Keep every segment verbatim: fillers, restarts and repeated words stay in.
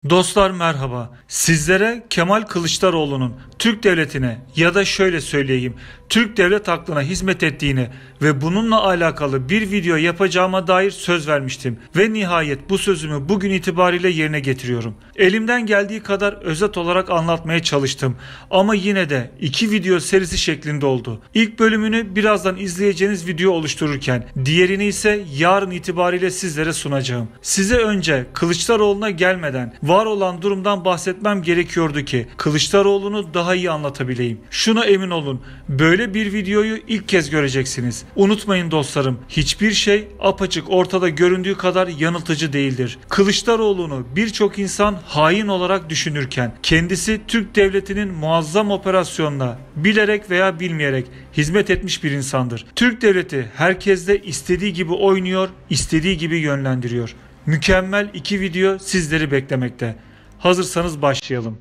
Dostlar merhaba. Sizlere Kemal Kılıçdaroğlu'nun Türk Devleti'ne ya da şöyle söyleyeyim, Türk Devlet aklına hizmet ettiğini ve bununla alakalı bir video yapacağıma dair söz vermiştim ve nihayet bu sözümü bugün itibariyle yerine getiriyorum. Elimden geldiği kadar özet olarak anlatmaya çalıştım ama yine de iki video serisi şeklinde oldu. İlk bölümünü birazdan izleyeceğiniz video oluştururken diğerini ise yarın itibariyle sizlere sunacağım. Size önce Kılıçdaroğlu'na gelmeden var olan durumdan bahsetmem gerekiyordu ki Kılıçdaroğlu'nu daha iyi anlatabileyim. Şuna emin olun, böyle bir videoyu ilk kez göreceksiniz. Unutmayın dostlarım, hiçbir şey apaçık ortada göründüğü kadar yanıltıcı değildir. Kılıçdaroğlu'nu birçok insan hain olarak düşünürken kendisi Türk Devleti'nin muazzam operasyonuna bilerek veya bilmeyerek hizmet etmiş bir insandır. Türk Devleti herkeste istediği gibi oynuyor, istediği gibi yönlendiriyor. Mükemmel iki video sizleri beklemekte. Hazırsanız başlayalım.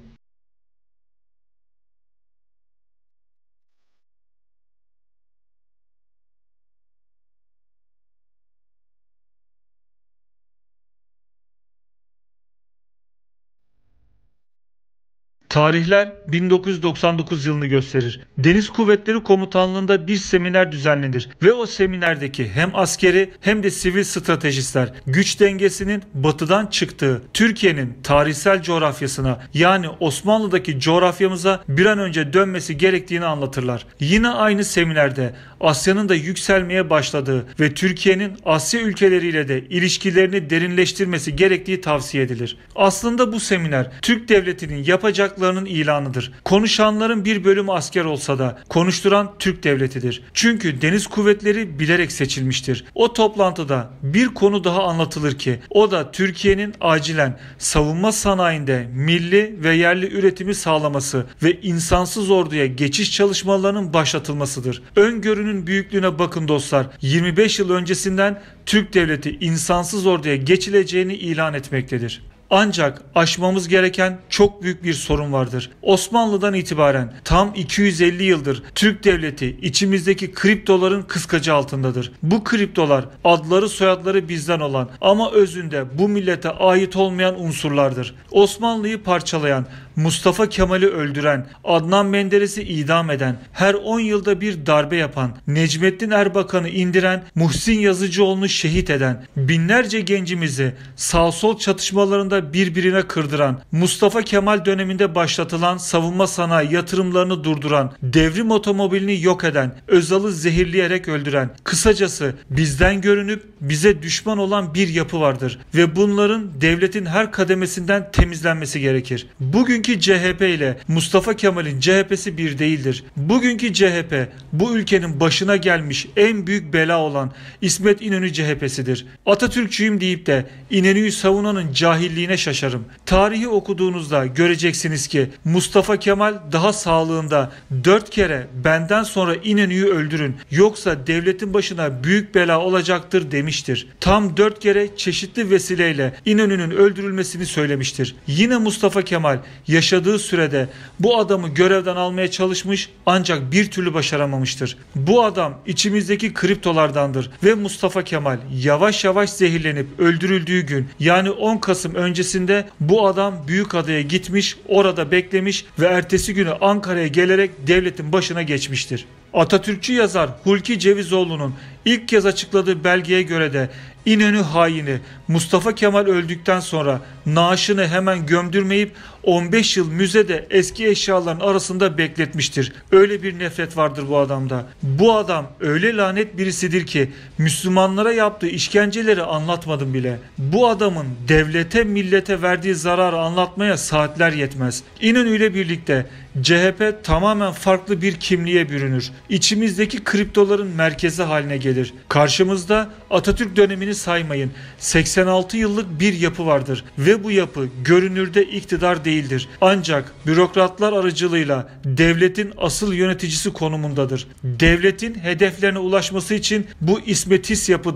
Tarihler bin dokuz yüz doksan dokuz yılını gösterir. Deniz Kuvvetleri Komutanlığı'nda bir seminer düzenlenir ve o seminerdeki hem askeri hem de sivil stratejistler güç dengesinin batıdan çıktığı Türkiye'nin tarihsel coğrafyasına, yani Osmanlı'daki coğrafyamıza bir an önce dönmesi gerektiğini anlatırlar. Yine aynı seminerde Asya'nın da yükselmeye başladığı ve Türkiye'nin Asya ülkeleriyle de ilişkilerini derinleştirmesi gerektiği tavsiye edilir. Aslında bu seminer Türk Devleti'nin yapacaklarının ilanıdır. Konuşanların bir bölümü asker olsa da konuşturan Türk Devleti'dir. Çünkü deniz kuvvetleri bilerek seçilmiştir. O toplantıda bir konu daha anlatılır ki o da Türkiye'nin acilen savunma sanayinde milli ve yerli üretimi sağlaması ve insansız orduya geçiş çalışmalarının başlatılmasıdır. Öngörünün büyüklüğüne bakın dostlar. yirmi beş yıl öncesinden Türk Devleti insansız orduya geçileceğini ilan etmektedir. Ancak aşmamız gereken çok büyük bir sorun vardır. Osmanlı'dan itibaren tam iki yüz elli yıldır Türk Devleti içimizdeki kriptoların kıskacı altındadır. Bu kriptolar adları soyadları bizden olan ama özünde bu millete ait olmayan unsurlardır. Osmanlı'yı parçalayan, Mustafa Kemal'i öldüren, Adnan Menderes'i idam eden, her on yılda bir darbe yapan, Necmettin Erbakan'ı indiren, Muhsin Yazıcıoğlu'nu şehit eden, binlerce gencimizi sağ sol çatışmalarında birbirine kırdıran, Mustafa Kemal döneminde başlatılan savunma sanayi yatırımlarını durduran, devrim otomobilini yok eden, Özal'ı zehirleyerek öldüren, kısacası bizden görünüp bize düşman olan bir yapı vardır ve bunların devletin her kademesinden temizlenmesi gerekir. Bugünkü C H P ile Mustafa Kemal'in C H P'si bir değildir. Bugünkü C H P bu ülkenin başına gelmiş en büyük bela olan İsmet İnönü C H P'sidir. Atatürkçüyüm deyip de İnönü'yü savunanın cahilliğine şaşarım. Tarihi okuduğunuzda göreceksiniz ki Mustafa Kemal daha sağlığında dört kere benden sonra İnönü'yü öldürün yoksa devletin başına büyük bela olacaktır demiştir. Tam dört kere çeşitli vesileyle İnönü'nün öldürülmesini söylemiştir. Yine Mustafa Kemal yaşadığı sürede bu adamı görevden almaya çalışmış ancak bir türlü başaramamıştır. Bu adam içimizdeki kriptolardandır ve Mustafa Kemal yavaş yavaş zehirlenip öldürüldüğü gün, yani on Kasım öncesinde bu adam Büyükada'ya gitmiş, orada beklemiş ve ertesi günü Ankara'ya gelerek devletin başına geçmiştir. Atatürkçü yazar Hulki Cevizoğlu'nun ilk kez açıkladığı belgeye göre de İnönü haini Mustafa Kemal öldükten sonra naaşını hemen gömdürmeyip on beş yıl müzede eski eşyaların arasında bekletmiştir. Öyle bir nefret vardır bu adamda. Bu adam öyle lanet birisidir ki Müslümanlara yaptığı işkenceleri anlatmadım bile. Bu adamın devlete millete verdiği zararı anlatmaya saatler yetmez. İnönü ile birlikte C H P tamamen farklı bir kimliğe bürünür. İçimizdeki kriptoların merkezi haline gelir. Karşımızda Atatürk dönemini saymayın. seksen altı yıllık bir yapı vardır ve bu yapı görünürde iktidar değildir. Ancak bürokratlar aracılığıyla devletin asıl yöneticisi konumundadır. Devletin hedeflerine ulaşması için bu İsmetis yapıdan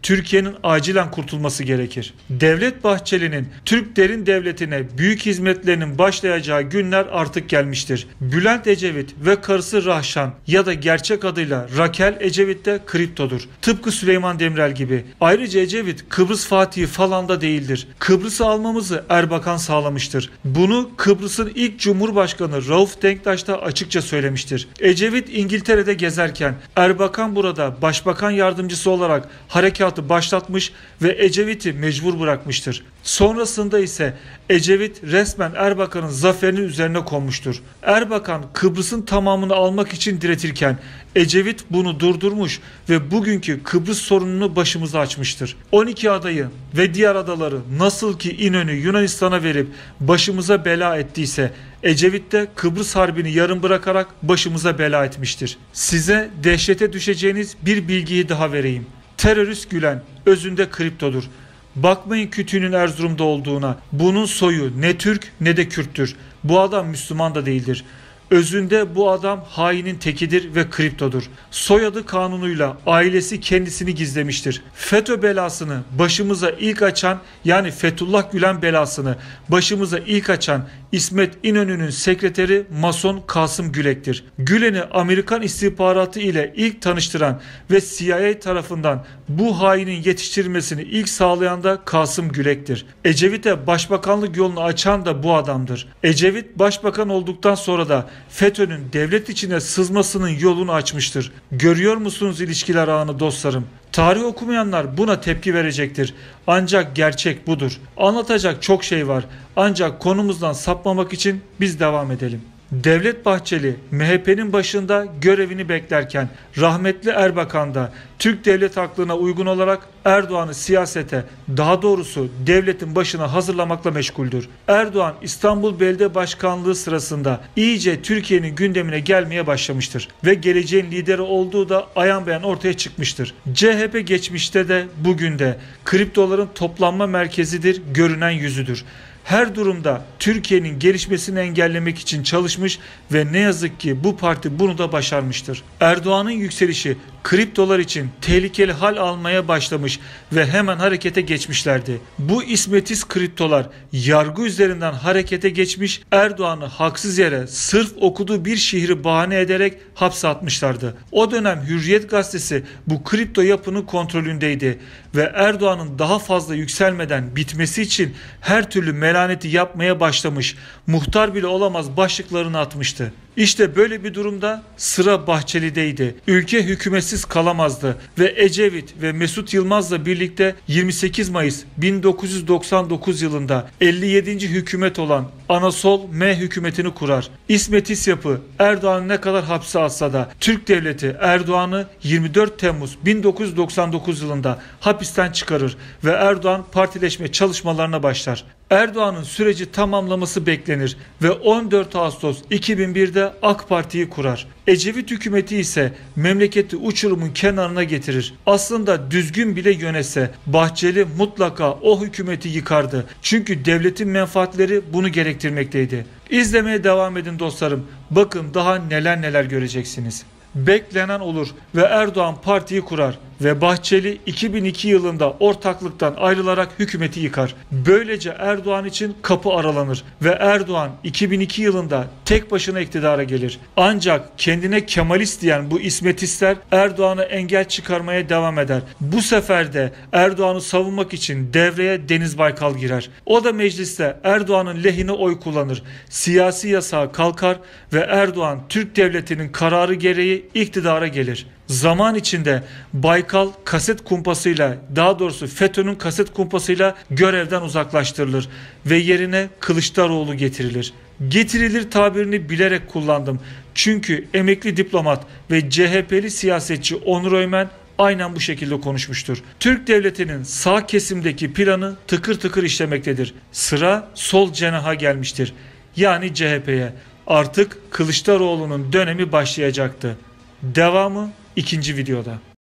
Türkiye'nin acilen kurtulması gerekir. Devlet Bahçeli'nin Türk derin devletine büyük hizmetlerinin başlayacağı günler artık gelmiştir. Bülent Ecevit ve karısı Rahşan ya da gerçek adıyla Rakel Ecevit de kriptodur. Tıpkı Süleyman Demirel gibi. Ayrıca Ecevit Kıbrıs Fatihi falan da değildir. Kıbrıs'ı almamızı Erbakan sağlamıştır. Bunu Kıbrıs'ın ilk Cumhurbaşkanı Rauf Denktaş da açıkça söylemiştir. Ecevit İngiltere'de gezerken Erbakan burada başbakan yardımcısı olarak harekatı başlatmış ve Ecevit'i mecbur bırakmıştır. Sonrasında ise Ecevit resmen Erbakan'ın zaferinin üzerine konmuştur. Erbakan Kıbrıs'ın tamamını almak için diretirken Ecevit bunu durdurmuş ve bugünkü Kıbrıs sorununu başımıza açmıştır. on iki adayı ve diğer adaları nasıl ki İnönü Yunanistan'a verip başımıza bela ettiyse Ecevit de Kıbrıs Harbi'ni yarım bırakarak başımıza bela etmiştir. Size dehşete düşeceğiniz bir bilgiyi daha vereyim. Terörist Gülen özünde kriptodur. Bakmayın kütüğünün Erzurum'da olduğuna. Bunun soyu ne Türk ne de Kürttür. Bu adam Müslüman da değildir. Özünde bu adam hainin tekidir ve kriptodur. Soyadı kanunuyla ailesi kendisini gizlemiştir. FETÖ belasını başımıza ilk açan, yani Fethullah Gülen belasını başımıza ilk açan İsmet İnönü'nün sekreteri Mason Kasım Gülek'tir. Gülen'i Amerikan istihbaratı ile ilk tanıştıran ve C I A tarafından bu hainin yetiştirilmesini ilk sağlayan da Kasım Gülek'tir. Ecevit'e başbakanlık yolunu açan da bu adamdır. Ecevit başbakan olduktan sonra da FETÖ'nün devlet içine sızmasının yolunu açmıştır. Görüyor musunuz ilişkiler ağını dostlarım? Tarih okumayanlar buna tepki verecektir. Ancak gerçek budur. Anlatacak çok şey var. Ancak konumuzdan sapmamak için biz devam edelim. Devlet Bahçeli M H P'nin başında görevini beklerken rahmetli Erbakan da Türk devlet aklına uygun olarak Erdoğan'ı siyasete, daha doğrusu devletin başına hazırlamakla meşguldür. Erdoğan İstanbul Belediye Başkanlığı sırasında iyice Türkiye'nin gündemine gelmeye başlamıştır ve geleceğin lideri olduğu da ayan beyan ortaya çıkmıştır. C H P geçmişte de bugün de kriptoların toplanma merkezidir, görünen yüzüdür. Her durumda Türkiye'nin gelişmesini engellemek için çalışmış ve ne yazık ki bu parti bunu da başarmıştır. Erdoğan'ın yükselişi kriptolar için tehlikeli hal almaya başlamış ve hemen harekete geçmişlerdi. Bu İsmetiz kriptolar yargı üzerinden harekete geçmiş, Erdoğan'ı haksız yere sırf okuduğu bir şiiri bahane ederek hapse atmışlardı. O dönem Hürriyet gazetesi bu kripto yapının kontrolündeydi ve Erdoğan'ın daha fazla yükselmeden bitmesi için her türlü melaneti yapmaya başlamış, muhtar bile olamaz başlıklarını atmıştı. İşte böyle bir durumda sıra Bahçeli'deydi. Ülke hükümetsiz kalamazdı ve Ecevit ve Mesut Yılmaz'la birlikte yirmi sekiz Mayıs bin dokuz yüz doksan dokuz yılında elli yedinci hükümet olan Anasol M hükümetini kurar. İsmet İsyap'ı Erdoğan ne kadar hapse atsa da Türk devleti Erdoğan'ı yirmi dört Temmuz bin dokuz yüz doksan dokuz yılında hapisten çıkarır ve Erdoğan partileşme çalışmalarına başlar. Erdoğan'ın süreci tamamlaması beklenir ve on dört Ağustos iki bin birde AK Parti'yi kurar. Ecevit hükümeti ise memleketi uçurumun kenarına getirir. Aslında düzgün bile yönetse Bahçeli mutlaka o hükümeti yıkardı. Çünkü devletin menfaatleri bunu gerektirmekteydi. İzlemeye devam edin dostlarım. Bakın daha neler neler göreceksiniz. Beklenen olur ve Erdoğan partiyi kurar ve Bahçeli iki bin iki yılında ortaklıktan ayrılarak hükümeti yıkar. Böylece Erdoğan için kapı aralanır ve Erdoğan iki bin iki yılında tek başına iktidara gelir. Ancak kendine Kemalist diyen bu İsmetistler Erdoğan'a engel çıkarmaya devam eder. Bu sefer de Erdoğan'ı savunmak için devreye Deniz Baykal girer. O da mecliste Erdoğan'ın lehine oy kullanır. Siyasi yasağı kalkar ve Erdoğan Türk devletinin kararı gereği iktidara gelir. Zaman içinde Baykal kaset kumpasıyla, daha doğrusu FETÖ'nün kaset kumpasıyla görevden uzaklaştırılır ve yerine Kılıçdaroğlu getirilir. Getirilir tabirini bilerek kullandım. Çünkü emekli diplomat ve C H P'li siyasetçi Onur Öymen aynen bu şekilde konuşmuştur. Türk devletinin sağ kesimdeki planı tıkır tıkır işlemektedir. Sıra sol cenaha gelmiştir. Yani C H P'ye. Artık Kılıçdaroğlu'nun dönemi başlayacaktı. Devamı ikinci videoda.